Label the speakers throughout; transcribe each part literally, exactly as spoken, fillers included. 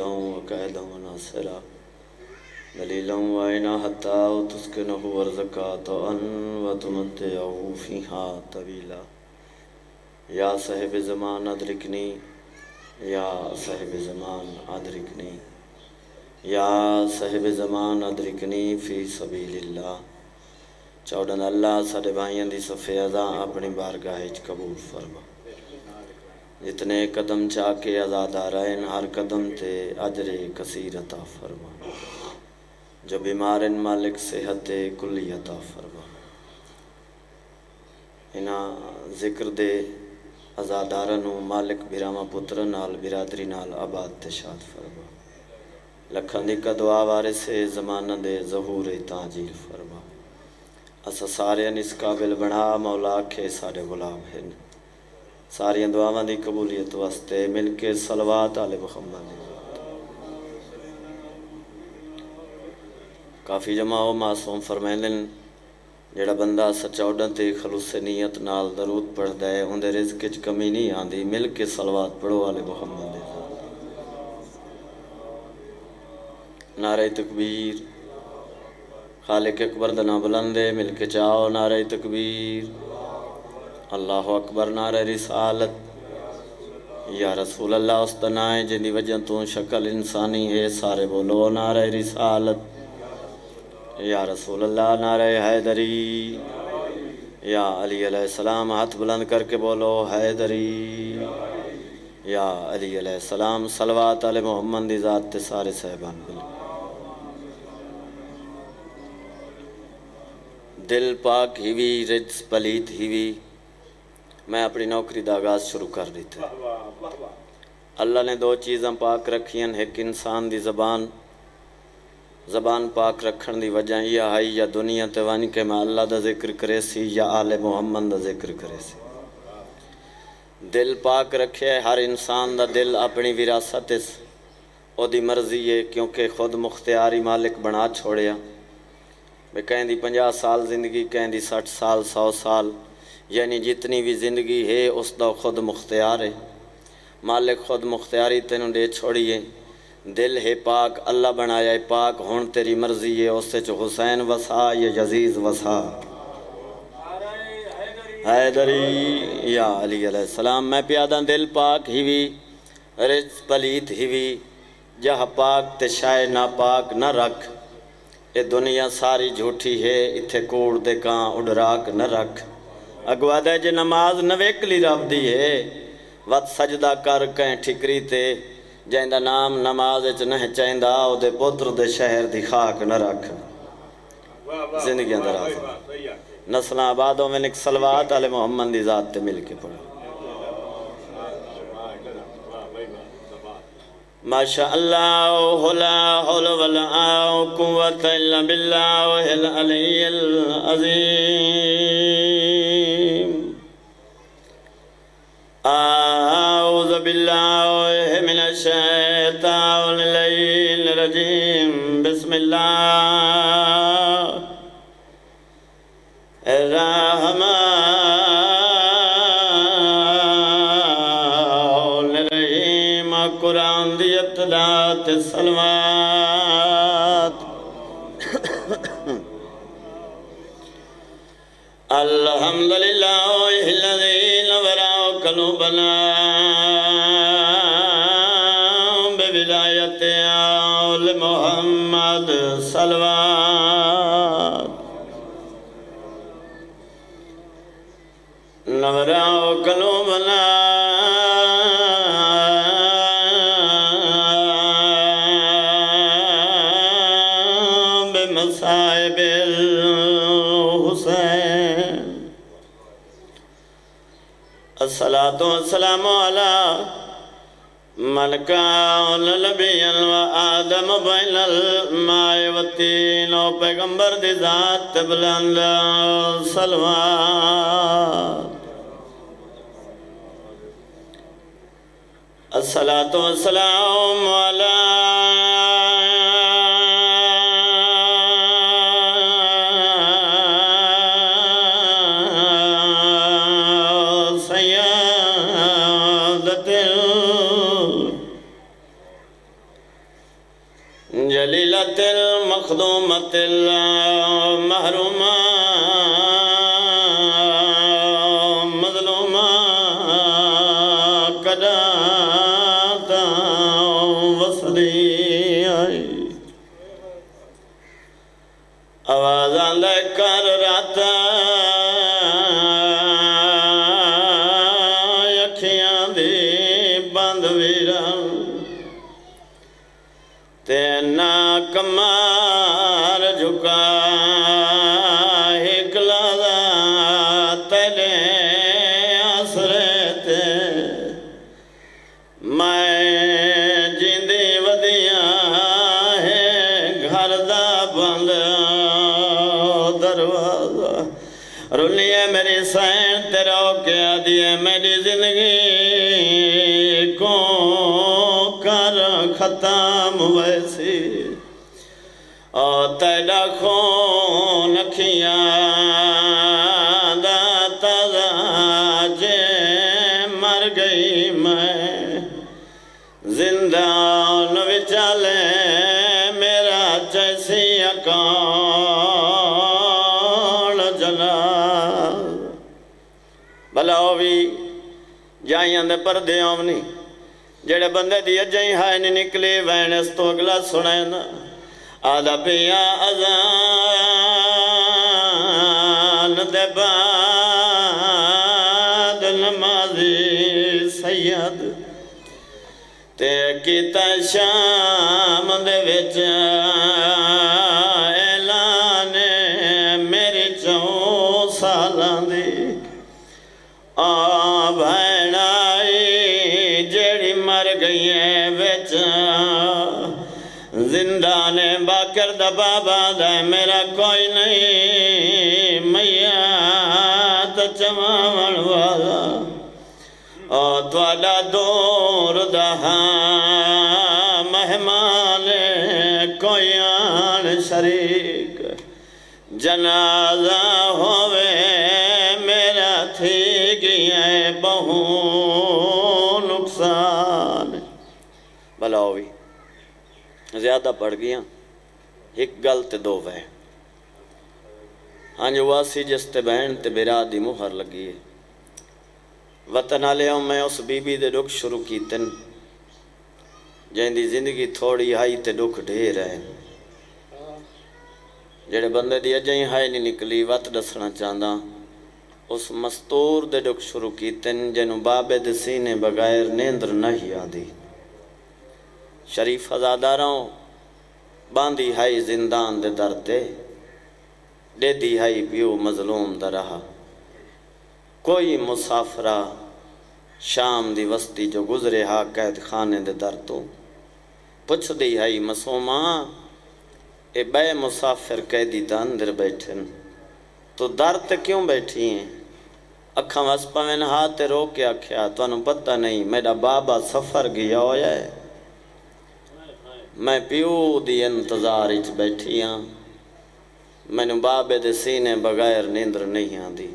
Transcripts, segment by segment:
Speaker 1: وليا وقائدا وناصرا دليلا وعينا حتى تسكنه ورزقا طوعا وتمتعه فيها طويلا يا صاحب زمان ادركني یا صاحب زمان ادرکنی یا صاحب زمان ادرکنی فی سبیل اللہ چودن اللہ ساڑھے بھائیاں دی صفحہ ازاں اپنی بارگاہ قبول فرما جتنے قدم چاہ کے آزاد آرائن ہر قدم تے اجر کثیر عطا فرما جو بیمارن مالک صحت کلی عطا فرما انہاں ذکر دے ازادارنو مالک بیراما پتر نال برادری نال آباد تشاد فرما لکھن دی کا دعا وارے سے زمانہ دے ظہور تاجیل فرما اسا سارے اس قابل بنا مولا کے سارے غلام ہیں ساری دعاواں دی قبولیت واسطے مل کے صلوات آل محمد کافی جماعو معصوم فرمائن جڑا بندہ سچوڑن تے خلوص نیت نال درود پڑھ دے اندے رزق چ کمی نہیں آندی مل کے صلوات پڑھو آل محمد نعرہ تکبیر خالق اکبر دنا بلندے مل کے چاہو نعرہ تکبیر اللہ اکبر نعرہ رسالت یا رسول اللہ استنائے جنی وجہ تو شکل انسانی ہے سارے بولو نعرہ رسالت یا رسول اللہ نعرہ حیدری یا علی علیہ السلام ہاتھ بلند کر کے بولو حیدری یا علی علیہ السلام صلوات علی محمد دی ذات تے سارے صحبان بل دل پاک ہیوی رجس پلیت ہیوی میں اپنی نوکری دا آغاز شروع کر دی تھے اللہ نے دو چیزاں پاک رکھیں ایک انسان دی زبان زبان پاک رکھن دی وجہ یہ آئی یا دنیا تیوانی کہ میں اللہ دا ذکر کرے سی یا آل محمد دا ذکر کرے سی دل پاک رکھے ہر انسان دا دل اپنی وراثت اس او دی مرضی ہے کیونکہ خود مختیاری مالک بنا چھوڑیا میں کہیں دی پنجا سال زندگی کہیں دی سٹھ سال سو سال یعنی جتنی بھی زندگی ہے اس دا خود مختیار ہے مالک خود مختیاری تینوں دے چھوڑیے دل ہے پاک اللہ بنایا ہے پاک ہون تیری مرضی ہے اس سے چو حسین وسا یا یزیز وسا حیدری یا علی علیہ السلام میں پیادہ دل پاک ہیوی رجس پلیت ہیوی جہاں پاک تے شائع نا پاک نہ رکھ اے دنیا ساری جھوٹی ہے اتھے کوڑ دے کان اڈراک نہ رکھ اگوا دے جے نماز نویکلی رب دی ہے وقت سجدہ کر کہیں ٹھکری تے جائندہ نام نماز اچھ نہیں چاہندہ او دے پتر دے شہر دی خاک نہ رکھ زندگی اندر آزم نسلہ آبادوں میں نک صلوات علی محمد دی ذات تے مل کے پڑھا ماشاء اللہ لا حول ولا قوة الا باللہ العلی العظیم اعوذ باللہ من الشیطان الرجیم بسم اللہ الرحمن الرحیم قرآن دی ابتدات الصلوات الحمدللہ الذی نورا قلوبنا بولایت آل محمد صلوات نورا قلوبنا بمصائب الحسین الصلاة والسلام على من كان نبيا وآدم بين الماء والطين و پیغمبر دی ذات بلند صلوات الصلاة والسلام على جلیلت المخدومت المحرومہ مظلومہ کداتا وصلی آئی آوازاں لے کر راتا یکھیاں دی بند ویران تینا کمار جھکا ایک لازا تیلے آسرے تے میں جیندی ودیاں ہے گھر دا بند دروازہ رلیے میری سین تیرا کیا دیئے میری زندگی کو کر ختم ویسی اور تیڑا خون اکھیاں دا تازہ جے مر گئی میں زندان وچالے میرا جیسی اکان جناب بھلا ہوئی جائیاں دے پردے آمنی جڑے بندے دی اجائیں ہائے نہیں نکلی وین اس تو اگلا سنائے نا آدھا پیا ازان دے بعد نمازی سید تے کیتا شام دے وچ اعلان میری چون سالان دی آ بھینائی جیڑی مر گئی ہے وچ زندان باکر دا بابا دا میرا کوئی نہیں میات چماون والا اور توالا دور دہاں مہمان کوئی آن شریک جنازہ ہوئے میرا تھی گیا بہو نقصان بھلا ہوئی زیادہ پڑھ گیا ایک گلت دو وے ہاں جو واسی جس تے بہن تے بیرا دی مہر لگی ہے وطن آلے ہوں میں اس بی بی دے ڈک شروع کی تن جہاں دی زندگی تھوڑی ہائی تے ڈک ڈھیر ہے جڑے بندے دی اجائیں ہائی نہیں نکلی وط دسنا چاندہ اس مستور دے ڈک شروع کی تن جنہوں بابے دے سینے بغیر نیندر نہیں آدھی شریف ازاداراں باندھی ہائی زندان دے درتے دے دی ہائی پیو مظلوم دا رہا کوئی مسافرہ شام دی وستی جو گزرے ہا قید خانے دے درتوں پچھ دی ہائی مسومہ اے بے مسافر قیدی دا اندر بیٹھن تو درت کیوں بیٹھی ہیں اکھاں وسپا میں ہاتھ رو کے آکھیا تو انہوں پتہ نہیں میرا بابا سفر گیا ہویا ہے میں پیو دی انتظار اچ بیٹھی ہاں میں نے بابے دے سینے بغیر نیندر نہیں آندی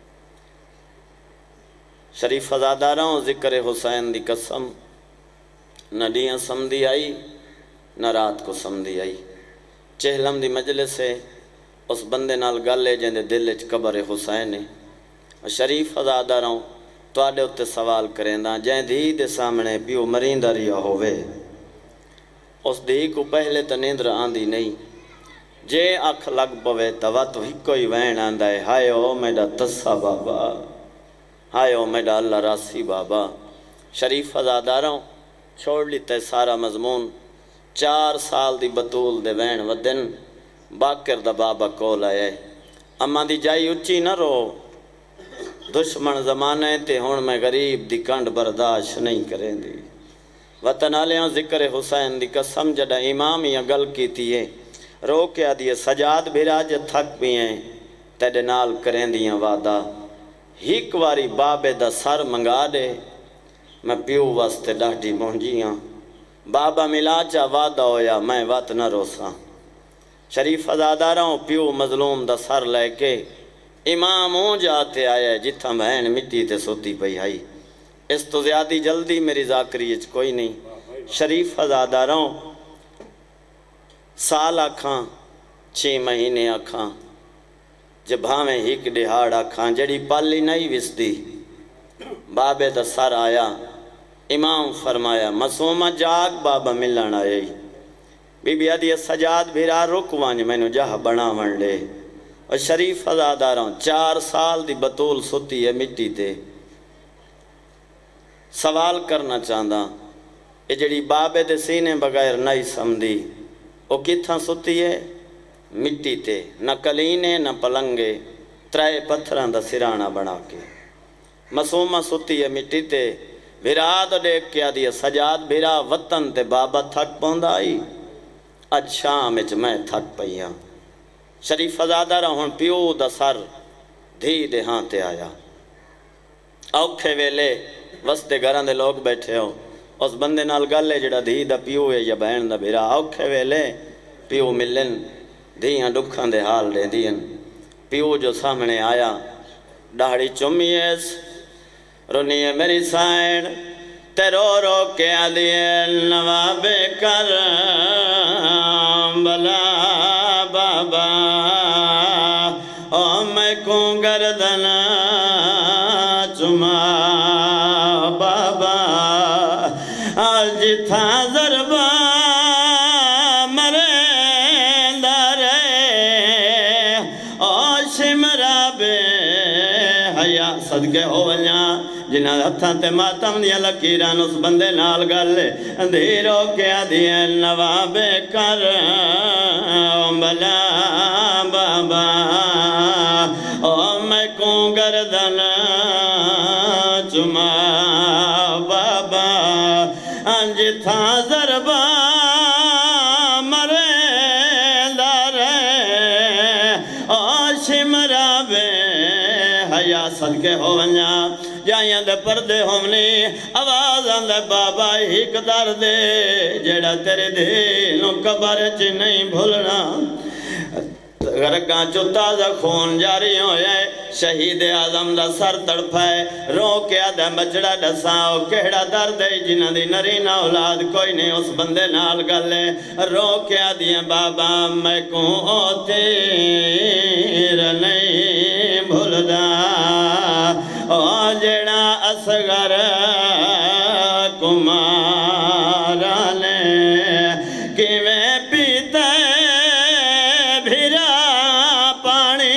Speaker 1: شریف ازاداراں ذکر حسین دی قسم نہ دیاں سمدھی آئی نہ رات کو سمدھی آئی چہلم دی مجلس سے اس بندے نال گلے جن دے دل اچ قبر حسین ہے شریف ازاداراں تو آڈے اتے سوال کریں دا جائیں دی دے سامنے پیو مرین ریا ہوئے اس دی کو پہلے تا نیندر آندی نہیں جے اکھ لگ پوے توا تو ہی کوئی وین آندہ ہے ہائے او میڈا تسا بابا ہائے او میڈا اللہ راسی بابا شریف ازاداراں چھوڑ لیتے سارا مضمون چار سال دی بطول دے وین ودن باکر دا بابا کول آئے اما دی جائی اچھی نہ رو دشمن زمانے تے ہون میں غریب دی کنڈ برداشت نہیں کریں دی وطن آلیاں ذکر حسین دی قسم جڑا امام یا گل کی تیئے رو کے آدھیے سجاد بھیراج تھک بھی ہیں تیڑے نال کریں دیاں وعدہ ہیک واری بابے دا سر منگا دے میں پیو واسطے ڈاڑی مونجیاں بابا ملا چا وعدہ ہویا میں وات نہ روساں شریف ازاداراں پیو مظلوم دا سر لے کے امام ہوں جاتے آیا جتھاں بہن مٹی تے سوتی پئی آئی اس تو زیادی جلدی میری ذاکری اچ کوئی نہیں شریف ازاداراں سال آکھاں چھ مہینے آکھاں جبھاویں ہک ڈہاڑ آکھاں جڑی پالی نہیں وسدی بابے دا سر آیا امام فرمایا مسومہ جاگ بابا ملن آئے بی بی آدھی سجاد بھیرا رکوانج میں نو جہاں بنا منڈے اور شریف ازادہ رہوں چار سال دی بطول ستی ہے مٹی تے سوال کرنا چاہتا یہ جڑی بابے دے سینے بغیر نہیں سمدھی وہ کتھاں ستی ہے مٹی تے نہ کلینے نہ پلنگے ترائے پتھران دا سرانہ بنا کے مسومہ ستی ہے مٹی تے بھیرا تو دیکھ کیا دیا سجاد بھیرا وطن تے بابا تھک پوندا آئی اج شام اچ میں تھک پئیاں شریف ازادہ رہون پیو دا سر دھی دے ہاں تے آیا اوکھے ویلے وستے گھران دے لوگ بیٹھے ہو اس بندے نال گلے جڑا دھی دا پیو ہے یا بہن دا بھیرا اوکھے ویلے پیو ملن دھیاں دکھاں دے حال دے دین پیو جو سامنے آیا ڈاڑی چمیس رونی ہے میری سائن تے رو رو کے آدھین نواب کرم بلا بابا او میں کوں گردن چما بابا آج تھا ضربہ مرے دارے او شمرا بے حیا صدقے ہو ونیا جنہاں ہتھاں تے ماتم دیا لکیران اس بندے نال گلے اندھیرو کیا دیا نواب کرم بلا بابا او میں کوں گردن چما بابا انج تھا ضربہ مرے دارے او شمرا بے حیا صدقے ہو ونیا جائیں دے پردے ہومنی آوازاں دے بابا ہی قدر دے جیڑا تیرے دینوں قبر چ نہیں بھولنا غرقاں چو تازہ خون جاری ہوئے شہید اعظم دا سر تڑپائے رو کیا دے بچڑا ڈساؤ کہڑا درد ہے جنہ دی نرینا اولاد کوئی نہیں اس بندے نال گلے رو کیا دیا بابا میں کوں او تیر نہیں بھولدا او جڑا اصغر کمارانے کیویں پیتے بھیرا پانی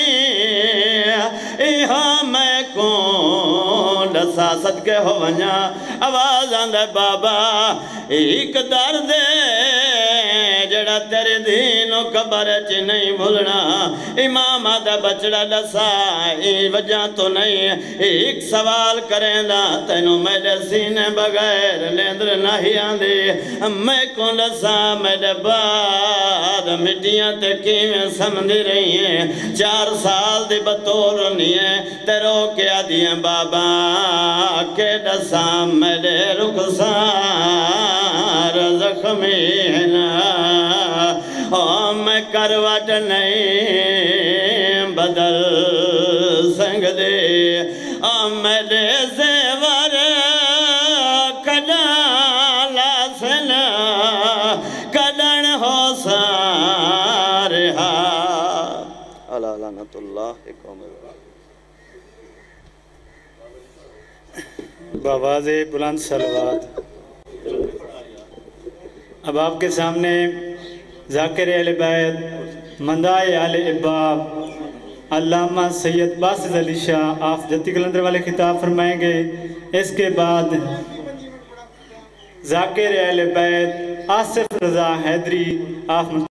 Speaker 1: ایہاں میں کون ڈسا صدقے ہو ونیا آوازاں دے بابا ایک درد جڑا تیرے دینوں قبر چ نہیں بھولنا امام آدھا بچڑا ڈسا ای وجہ تو نہیں ایک سوال کریں دا تینوں میرے سینے بغیر لیندر نہیں آندی میں کون ڈسا میرے بعد مٹیاں تے کیویں سمجھ رہی ہیں چار سال دی بطور نہیں تیرو کیا دیا بابا کہ ڈسا میرے رخسار زخمی نا او میں کروٹ نہیں بدل سنگ دے او میرے زیور کڈا لاسنا کڈن ہو سارہا اللہ لعنت اللہ قوم
Speaker 2: بآواز بلند صلوات۔ اب آپ کے سامنے ذاکر اہل بیت مندائے اہل احباب علامہ سید باسط علی شاہ آپ جتی کلندر والے خطاب فرمائیں گے۔ اس کے بعد ذاکر اہل بیت آصف رضا حیدری آپ